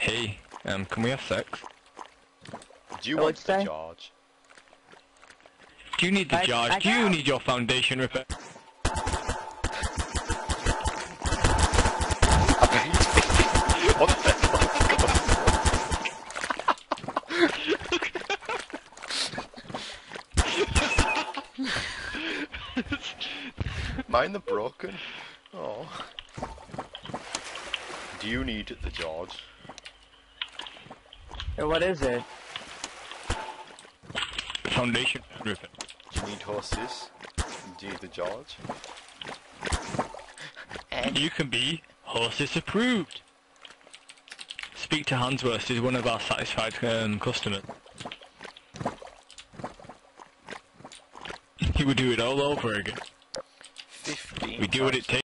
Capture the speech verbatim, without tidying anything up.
Hey, um, can we have sex? Do you Oh, want what'd the you say? charge? Do you need the I- charge? I Do you got- need your foundation repair? What the fuck? Mine are broken. Oh. Do you need the charge? Hey, what is it? Foundation repair. Do you need horses? Do you need the charge? You can be horses approved. Speak to Hansworth, he's one of our satisfied um, customers. He would do it all over again. Fifteen. We do what it takes.